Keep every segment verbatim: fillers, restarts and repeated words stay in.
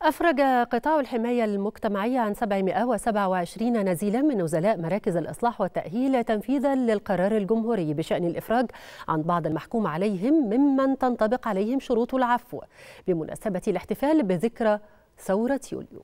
أفرج قطاع الحماية المجتمعية عن سبعمائة وسبعة وعشرين نزيلا من نزلاء مراكز الإصلاح والتأهيل تنفيذا للقرار الجمهوري بشأن الإفراج عن بعض المحكوم عليهم ممن تنطبق عليهم شروط العفو بمناسبة الاحتفال بذكرى ثورة يوليو.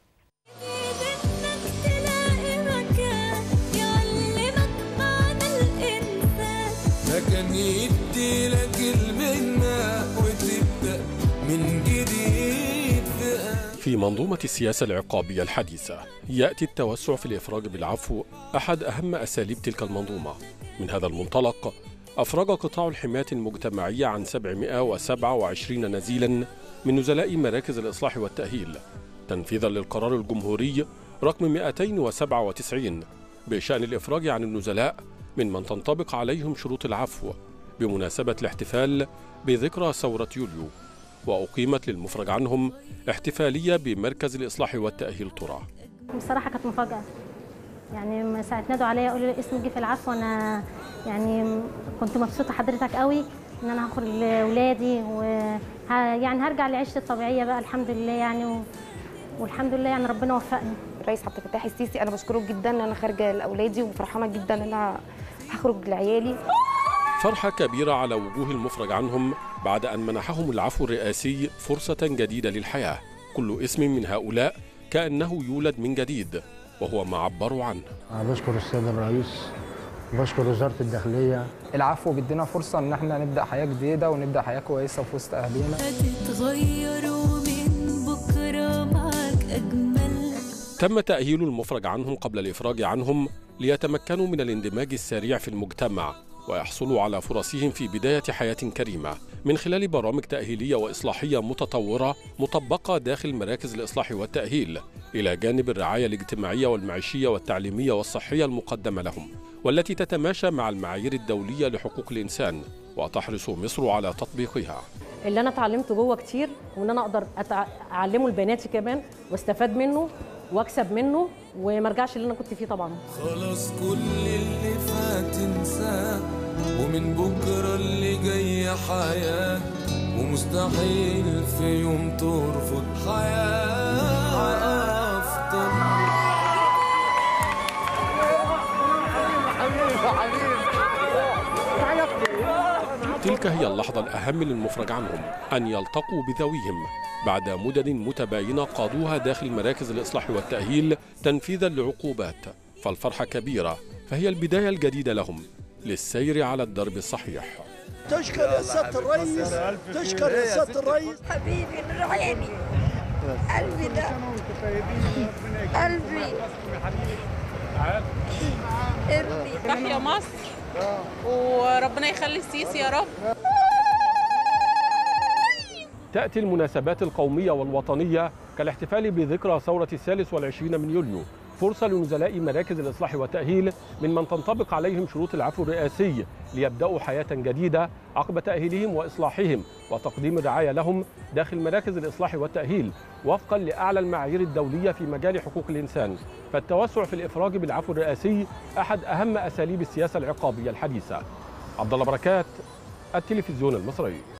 يدي لك المهنة وتبدأ من جديد. في منظومة السياسة العقابية الحديثة يأتي التوسع في الإفراج بالعفو أحد أهم أساليب تلك المنظومة. من هذا المنطلق أفرج قطاع الحماية المجتمعية عن سبعمائة وسبعة وعشرين نزيلا من نزلاء مراكز الإصلاح والتأهيل تنفيذا للقرار الجمهوري رقم مئتين وسبعة وتسعين بشأن الإفراج عن النزلاء ممن تنطبق عليهم شروط العفو بمناسبة الاحتفال بذكرى ثورة يوليو. وأقيمت للمفرج عنهم احتفالية بمركز الإصلاح والتأهيل طرة. بصراحة كانت مفاجأة، يعني ساعة نادوا عليا قالوا لي اسمي جه في العفو، أنا يعني كنت مبسوطة حضرتك قوي إن أنا هاخد لأولادي ويعني هرجع لعيشتي الطبيعية بقى الحمد لله يعني و... والحمد لله يعني ربنا وفقني. الرئيس عبد الفتاح السيسي أنا بشكره جدا إن أنا خارجة لأولادي وفرحانة جدا إن أنا هخرج لعيالي. فرحة كبيرة على وجوه المفرج عنهم بعد أن منحهم العفو الرئاسي فرصة جديدة للحياة. كل اسم من هؤلاء كأنه يولد من جديد وهو ما عبروا عنه. أنا بشكر السيد الرئيس وبشكر وزارة الداخلية. العفو بيدينا فرصة إن احنا نبدأ حياة جديدة ونبدأ حياة كويسة في وسط أهالينا. هتتغيروا من بكرة معاك أجمل. تم تأهيل المفرج عنهم قبل الإفراج عنهم ليتمكنوا من الاندماج السريع في المجتمع ويحصلوا على فرصهم في بداية حياة كريمة من خلال برامج تأهيلية وإصلاحية متطورة مطبقة داخل مراكز الإصلاح والتأهيل، إلى جانب الرعاية الاجتماعية والمعيشية والتعليمية والصحية المقدمة لهم، والتي تتماشى مع المعايير الدولية لحقوق الإنسان وتحرص مصر على تطبيقها. اللي أنا اتعلمته جوه كتير وإن أنا أقدر أعلمه لبناتي كمان واستفاد منه واكسب منه وما ارجعش اللي انا كنت فيه طبعا. خلاص كل اللي فات انساه ومن بكره اللي جاي حياه ومستحيل في يوم ترفض حياه افضل. تلك هي اللحظة الأهم للمفرج عنهم، أن يلتقوا بذويهم بعد مدد متباينة قضوها داخل مراكز الإصلاح والتأهيل تنفيذا لعقوبات. فالفرحة كبيرة، فهي البداية الجديدة لهم للسير على الدرب الصحيح. تشكر يا سيادة الرئيس، تشكر يا سيادة الرئيس. حبيبي نور عيني، قلبي ده قلبي ابني. تحيا مصر وربنا يخلي السيسي يا رب. تأتي المناسبات القومية والوطنية كالاحتفال بذكرى ثورة الثالث والعشرين من يوليو فرصة لنزلاء مراكز الإصلاح والتأهيل ممن تنطبق عليهم شروط العفو الرئاسي ليبدأوا حياة جديدة عقب تأهيلهم وإصلاحهم وتقديم الرعاية لهم داخل مراكز الإصلاح والتأهيل وفقا لأعلى المعايير الدولية في مجال حقوق الإنسان. فالتوسع في الإفراج بالعفو الرئاسي أحد أهم أساليب السياسة العقابية الحديثة. عبد الله بركات، التلفزيون المصري.